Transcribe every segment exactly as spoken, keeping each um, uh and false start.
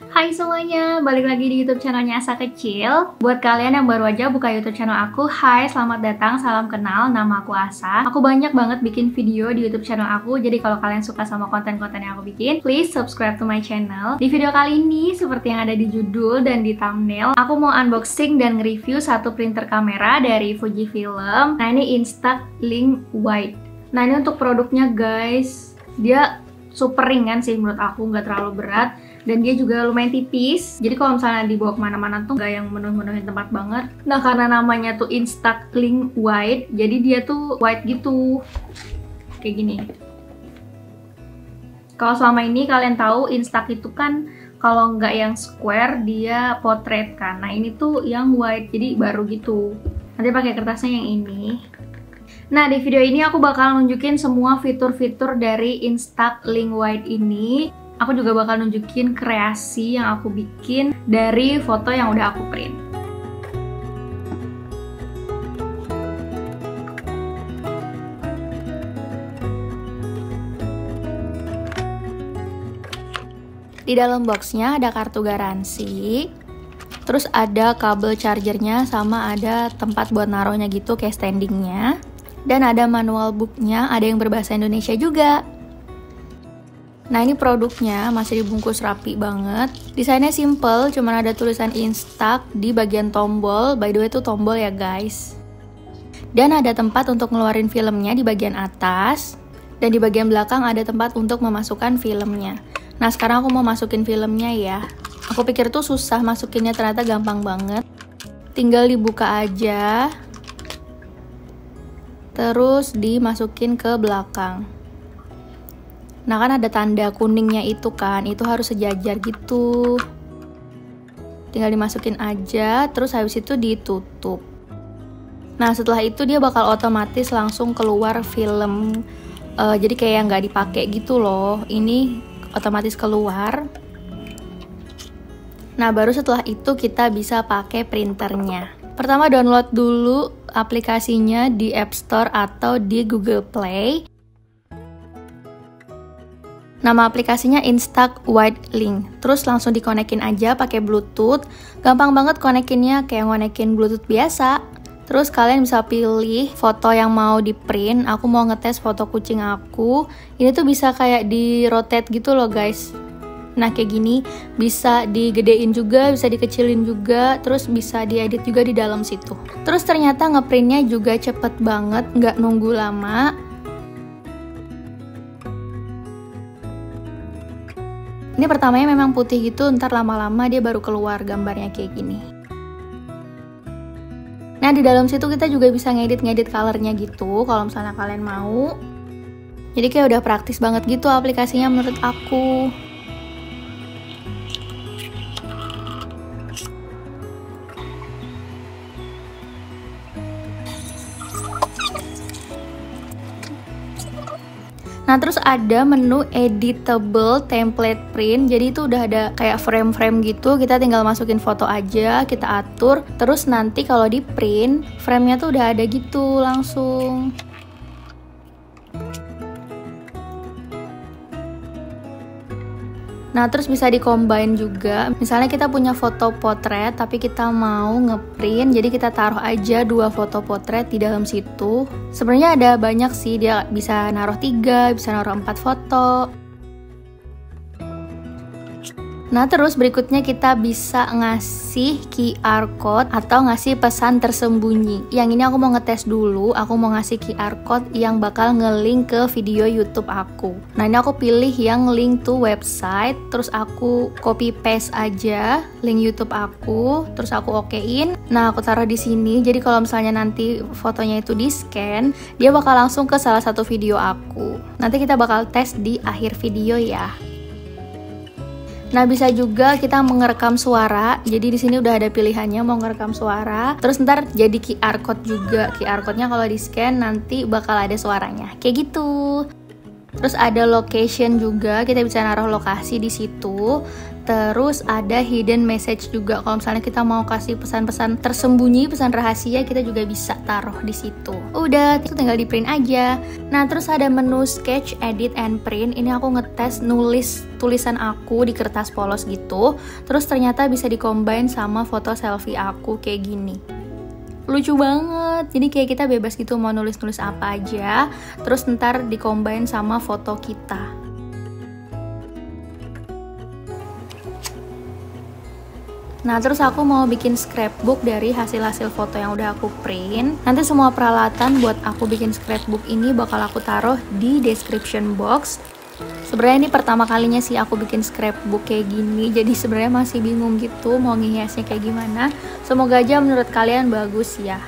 Hai semuanya, balik lagi di YouTube channelnya Asa Kecil. Buat kalian yang baru aja buka YouTube channel aku, hai, selamat datang, salam kenal, nama aku Asa. Aku banyak banget bikin video di YouTube channel aku, jadi kalau kalian suka sama konten-konten yang aku bikin, please subscribe to my channel. Di video kali ini, seperti yang ada di judul dan di thumbnail, aku mau unboxing dan nge-review satu printer kamera dari Fujifilm. Nah, ini Instax-Link White. Nah, ini untuk produknya guys, dia super ringan sih menurut aku, nggak terlalu berat. Dan dia juga lumayan tipis, jadi kalau misalnya dibawa kemana-mana tuh nggak yang menuh-menuhin tempat banget. Nah, karena namanya tuh Instax-Link White, jadi dia tuh white gitu, kayak gini. Kalau selama ini kalian tahu Instax itu kan kalau nggak yang square dia portrait kan. Nah, ini tuh yang white, jadi baru gitu. Nanti pakai kertasnya yang ini. Nah, di video ini aku bakal nunjukin semua fitur-fitur dari Instax-Link White ini. Aku juga bakal nunjukin kreasi yang aku bikin dari foto yang udah aku print. Di dalam boxnya ada kartu garansi, terus ada kabel chargernya, sama ada tempat buat naruhnya gitu kayak standingnya. Dan ada manual booknya, ada yang berbahasa Indonesia juga. Nah, ini produknya masih dibungkus rapi banget. Desainnya simple, cuman ada tulisan Instax di bagian tombol. By the way, itu tombol ya guys. Dan ada tempat untuk ngeluarin filmnya di bagian atas. Dan di bagian belakang ada tempat untuk memasukkan filmnya. Nah, sekarang aku mau masukin filmnya ya. Aku pikir tuh susah masukinnya, ternyata gampang banget. Tinggal dibuka aja. Terus dimasukin ke belakang. Nah, kan ada tanda kuningnya itu kan, itu harus sejajar gitu. Tinggal dimasukin aja, terus habis itu ditutup. Nah, setelah itu dia bakal otomatis langsung keluar film. Uh, jadi kayak nggak dipakai gitu loh. Ini otomatis keluar. Nah, baru setelah itu kita bisa pakai printernya. Pertama, download dulu aplikasinya di App Store atau di Google Play. Nama aplikasinya Instax White Link. Terus langsung dikonekin aja pakai Bluetooth. Gampang banget konekinnya, kayak ngonekin Bluetooth biasa. Terus kalian bisa pilih foto yang mau di print. Aku mau ngetes foto kucing aku. Ini tuh bisa kayak di rotate gitu loh guys. Nah, kayak gini bisa digedein juga, bisa dikecilin juga, terus bisa diedit juga di dalam situ. Terus ternyata ngeprintnya juga cepet banget, nggak nunggu lama. Ini pertamanya memang putih gitu, ntar lama-lama dia baru keluar gambarnya kayak gini. Nah, di dalam situ kita juga bisa ngedit-ngedit colornya gitu, kalau misalnya kalian mau. Jadi kayak udah praktis banget gitu aplikasinya menurut aku. Nah, terus ada menu editable template print. Jadi itu udah ada kayak frame-frame gitu. Kita tinggal masukin foto aja, kita atur. Terus nanti kalau di print, frame-nya tuh udah ada gitu langsung. Nah, terus bisa di-combine juga. Misalnya kita punya foto potret, tapi kita mau ngeprint, jadi kita taruh aja dua foto potret di dalam situ. Sebenarnya ada banyak sih, dia bisa naruh tiga, bisa naruh empat foto. Nah, terus berikutnya kita bisa ngasih Q R code atau ngasih pesan tersembunyi. Yang ini aku mau ngetes dulu, aku mau ngasih Q R code yang bakal nge-link ke video YouTube aku. Nah, ini aku pilih yang link to website, terus aku copy paste aja link YouTube aku, terus aku okein. Nah, aku taruh di sini. Jadi kalau misalnya nanti fotonya itu di-scan, dia bakal langsung ke salah satu video aku. Nanti kita bakal tes di akhir video ya. Nah, bisa juga kita mengerekam suara. Jadi di sini udah ada pilihannya mau ngerekam suara. Terus ntar jadi Q R code juga. Q R code-nya kalau di-scan nanti bakal ada suaranya. Kayak gitu. Terus ada location juga, kita bisa naruh lokasi di situ. Terus ada hidden message juga, kalau misalnya kita mau kasih pesan-pesan tersembunyi, pesan rahasia, kita juga bisa taruh di situ. Udah, itu tinggal di print aja. Nah, terus ada menu sketch, edit, and print. Ini aku ngetes nulis tulisan aku di kertas polos gitu. Terus ternyata bisa di-combine sama foto selfie aku kayak gini. Lucu banget, jadi kayak kita bebas gitu mau nulis-nulis apa aja. Terus ntar di-combine sama foto kita. Nah, terus aku mau bikin scrapbook dari hasil-hasil foto yang udah aku print. Nanti semua peralatan buat aku bikin scrapbook ini bakal aku taruh di description box. Sebenarnya ini pertama kalinya sih aku bikin scrapbook kayak gini, jadi sebenarnya masih bingung gitu mau ngehiasnya kayak gimana. Semoga aja menurut kalian bagus ya.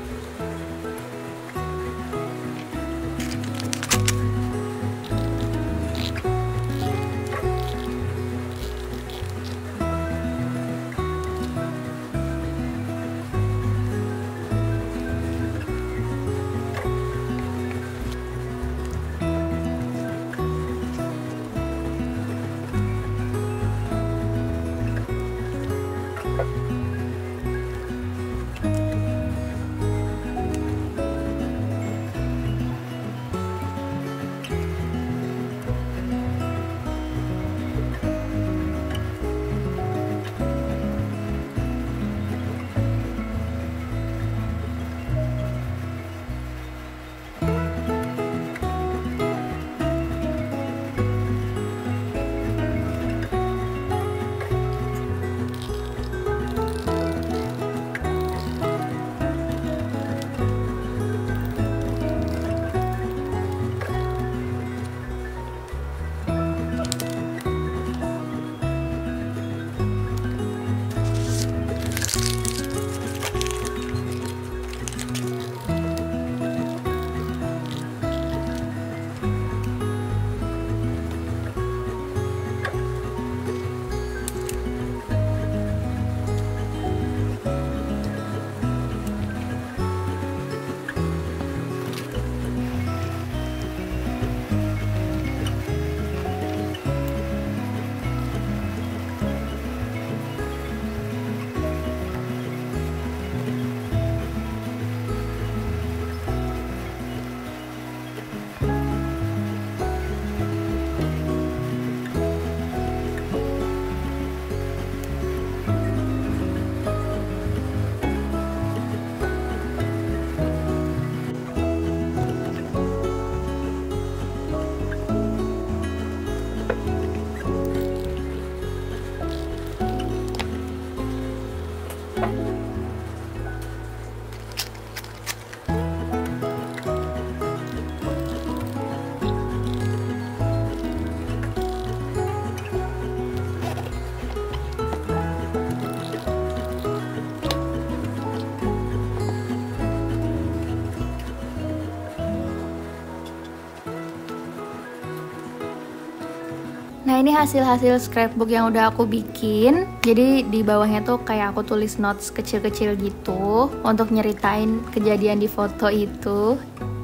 Nah, ini hasil-hasil scrapbook yang udah aku bikin. Jadi di bawahnya tuh kayak aku tulis notes kecil-kecil gitu untuk nyeritain kejadian di foto itu.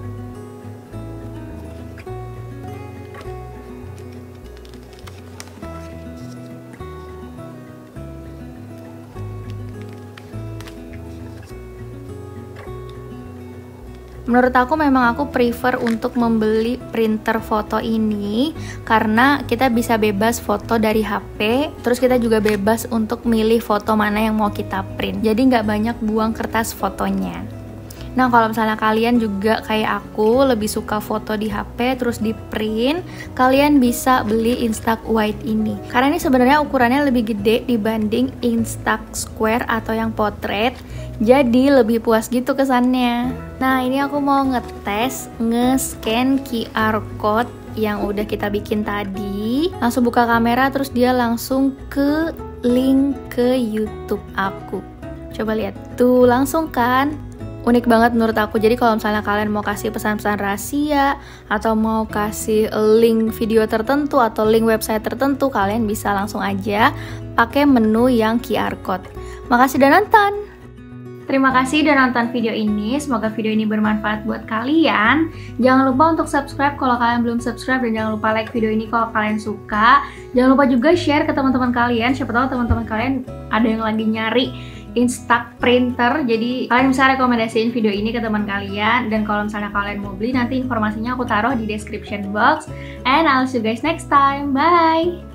Menurut aku memang aku prefer untuk membeli printer foto ini karena kita bisa bebas foto dari H P, terus kita juga bebas untuk milih foto mana yang mau kita print. Jadi nggak banyak buang kertas fotonya. Nah, kalau misalnya kalian juga kayak aku lebih suka foto di H P terus di print, kalian bisa beli Instax White ini. Karena ini sebenarnya ukurannya lebih gede dibanding Instax Square atau yang potret. Jadi lebih puas gitu kesannya. Nah, ini aku mau ngetes nge-scan Q R code yang udah kita bikin tadi. Langsung buka kamera terus dia langsung ke link ke YouTube aku. Coba lihat. Tuh, langsung kan? Unik banget menurut aku. Jadi kalau misalnya kalian mau kasih pesan-pesan rahasia atau mau kasih link video tertentu atau link website tertentu, kalian bisa langsung aja pakai menu yang Q R code. Makasih udah nonton. Terima kasih udah nonton video ini, semoga video ini bermanfaat buat kalian. Jangan lupa untuk subscribe kalau kalian belum subscribe, dan jangan lupa like video ini kalau kalian suka. Jangan lupa juga share ke teman-teman kalian, siapa tahu teman-teman kalian ada yang lagi nyari Instax printer, jadi kalian bisa rekomendasiin video ini ke teman kalian. Dan kalau misalnya kalian mau beli, nanti informasinya aku taruh di description box. And I'll see you guys next time, bye!